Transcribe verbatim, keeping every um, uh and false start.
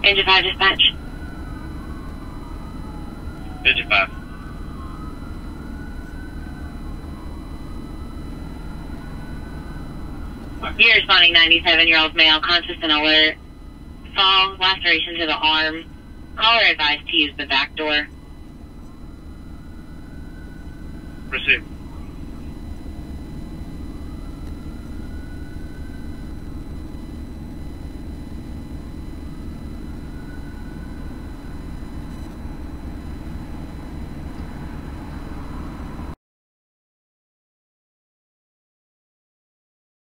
Engine five dispatch. Engine five. You're responding ninety-seven-year-old male, conscious and alert. Fall, laceration to the arm. Caller advised to use the back door. Proceed.